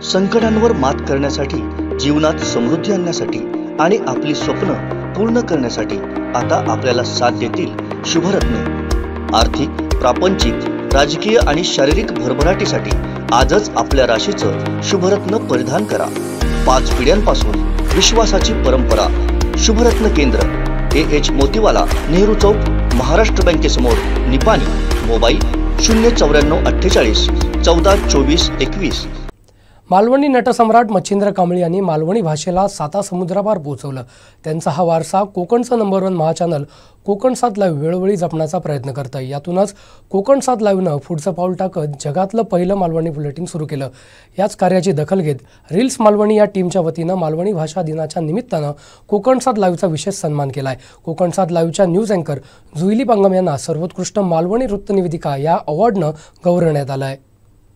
संकटांवर मात करण्यासाठी, जीवनात समृद्धी आणण्यासाठी आणि आपली स्वप्न पूर्ण करण्यासाठी आता आपल्याला साथ देतील शुभरत्न। आर्थिक, प्रापंचिक, राजकीय आणि शारीरिक भरभराटीसाठी आजच आपल्या राशीचं शुभरत्न परिधान करा। 5 पिढ्यांपासून विश्वासाची परंपरा। शुभरत्न केंद्र, AH मोतीवाला, नेहरू चौक, महाराष्ट्र बँकेसमोर, निपाणी। मोबाईल 09448 14 24 21। मालवणी नटसम्राट मच्छिंद्र कांबळी यांनी मालवणी भाषेला 7 समुद्रापार पोहोचवलं। त्यांचा हा वारसा कोकणचं नंबर 1 महाचॅनल कोकण 7 लाईव्ह वेळोवेळी जपण्याचा प्रयत्न करतं। यातूनच कोकण 7 लाईव्हनं पुढचं पाऊल टाकत जगातलं पहिलं मालवणी बुलेटिन सुरू केलं। याच कार्याची दखल घेत रील्स मालवणी या टीमच्या वतीनं मालवणी भाषा दिनाच्या निमित्तानं कोकण 7 लाईव्हचा विशेष सन्मान केलाय। कोकण 7 लाईव्हच्या न्यूज अँकर जुईली पांगम यांना सर्वोत्कृष्ट मालवणी वृत्तनिवेदिका या अवॉर्डनं गौरवण्यात आलं आहे।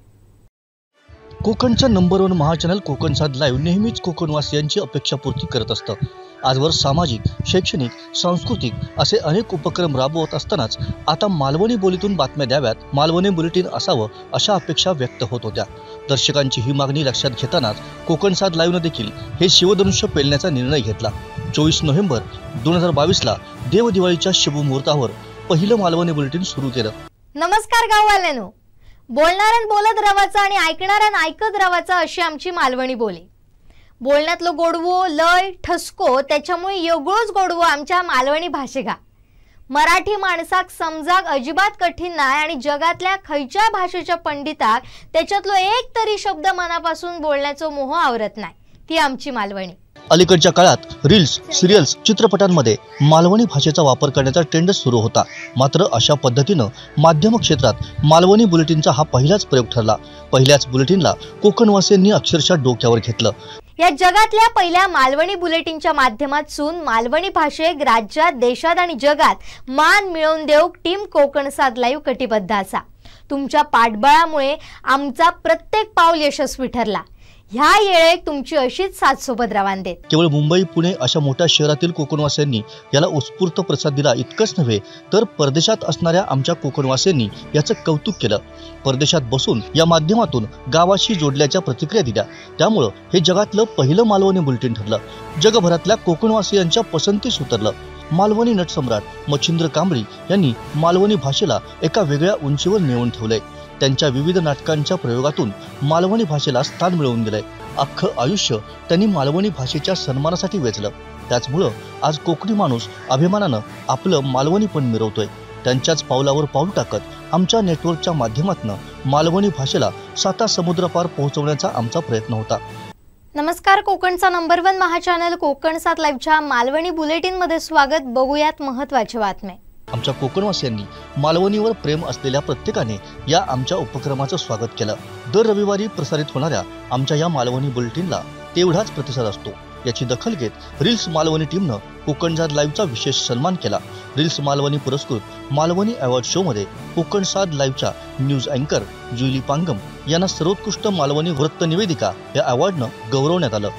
कोकणचं नंबर 1 महाचॅनल कोकण 7 लाईव्ह नेहमीच कोकणवासियांची अपेक्षापूर्ती करत असतं। आजवर सामाजिक, शैक्षणिक, सांस्कृतिक असे अनेक उपक्रम राबवत असतानाच आता मालवणी बोलीतून बातम्या द्याव्यात, मालवणी बुलेटिन असावं अशा अपेक्षा व्यक्त होत होत्या। दर्शकांची ही मागणी लक्षात घेतानाच कोकण 7 लाईव्हनं देखील हे शिवधनुष्य पेलण्याचा निर्णय घेतला। 24 नोव्हेंबर 2022ला देवदिवाळीच्या शुभमुहूर्तावर पहिलं मालवणी बुलेटिन सुरू केलं। नमस्कार गाववाल्यांनो, बोलणाऱ्यान बोलत राहायचं आणि ऐकणाऱ्यान ऐकत राहायचं अशी आमची मालवणी बोली। बोलण्यातलं गोडवो, लय, ठसको त्याच्यामुळे येगळोच गोडवो आमच्या मालवणी भाषेगा। मराठी माणसाक समजाक अजिबात कठीण नाही आणि जगातल्या खयच्या भाषेच्या पंडिताक त्याच्यातलो एक तरी शब्द मनापासून बोलण्याचं मोह आवरत नाही, ती आमची मालवणी। अलीकडच्या काळात रील्स, सिरियल्स, चित्रपटांमध्ये मालवणी भाषेचा वापर करण्याचा ट्रेंड सुरू होता। मात्र अशा पद्धतीनं माध्यम क्षेत्रात मालवणी बुलेटिनचा हा पहिलाच प्रयोग ठरला। पहिल्याच बुलेटिनला कोकणवासियांनी अक्षरशः डोक्यावर घेतलं। या जगातल्या पहिल्या मालवणी बुलेटिनच्या माध्यमातून मालवणी भाषेक राज्यात, देशात आणि जगात मान मिळवून देऊक टीम कोकण 7 लाईव्ह कटिबद्ध असा। तुमच्या पाठबळामुळे आमचा प्रत्येक पाऊल यशस्वी ठरला। ह्या येळेक तुमची अशीच साथ सोबत रवान देत। केवळ मुंबई, पुणे अशा मोठ्या शहरातील कोकणवासियांनी याला उत्स्फूर्त प्रतिसाद दिला इतकंच नव्हे तर परदेशात असणाऱ्या आमच्या कोकणवासियांनी याचं कौतुक केलं। परदेशात बसून या माध्यमातून गावाशी जोडल्याच्या प्रतिक्रिया दिल्या। त्यामुळं हे जगातलं पहिलं मालवणी बुलेटिन ठरलं। जगभरातल्या कोकणवासियांच्या पसंतीस उतरलं। मालवणी नटसम्राट मच्छिंद्र कांबळी यांनी मालवणी भाषेला एका वेगळ्या उंचीवर नेऊन ठेवलंय। त्यांच्या विविध नाटकांच्या प्रयोगातून मालवणी भाषेला स्थान मिळवून दिलंय। अख्खं आयुष्य त्यांनी मालवणी भाषेच्या सन्मानासाठी वेचलं। त्याचमुळं आज कोकणी माणूस अभिमानानं आपलं मालवणीपण मिरवतोय। त्यांच्याच पावलावर पाऊल टाकत आमच्या नेटवर्कच्या माध्यमातून मालवणी भाषेला 7 समुद्रापार पोहोचवण्याचा आमचा प्रयत्न होता। नमस्कार, कोकणचा नंबर 1 महाचॅनल कोकण 7 लाईव्हच्या मालवणी बुलेटिन मध्ये स्वागत। बघूयात महत्त्वाच्या बातम्या। आमच्या कोकणवासियांनी मालवणीवर प्रेम असलेल्या प्रत्येकाने या आमच्या उपक्रमाचं स्वागत केलं। दर रविवारी प्रसारित होणाऱ्या आमच्या या मालवणी बुलेटिनला तेवढाच प्रतिसाद असतो। याची दखल घेत रील्स मालवणी टीमनं कोकण 7 लाईव्हचा विशेष सन्मान केला। रील्स मालवणी पुरस्कृत मालवणी अवॉर्ड शो मध्ये कोकण 7 लाईव्हच्या न्यूज अँकर जुईली पांगम यांना सर्वोत्कृष्ट मालवणी वृत्तनिवेदिका या अवॉर्डनं गौरवण्यात आलं।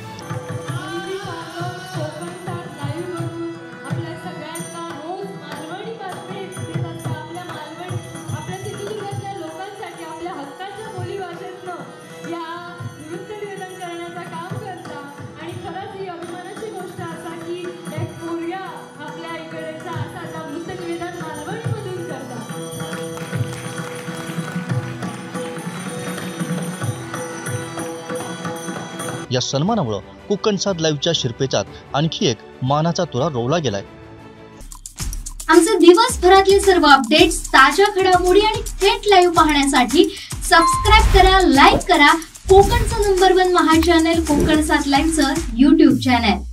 या सन्मानामुळे कोकण 7 लाईव्हच्या शिरपेचात आणखी एक मानाचा तुरा रोवला गेलाय। आमचे दिवसभरातले सर्व अपडेट्स, ताज्या घडामोडी आणि थेट लाईव्ह पाहण्यासाठी सबस्क्राइब करा, लाईक करा कोकणचं नंबर 1 महाचॅनल कोकण 7 लाईव्हचं YouTube चॅनल।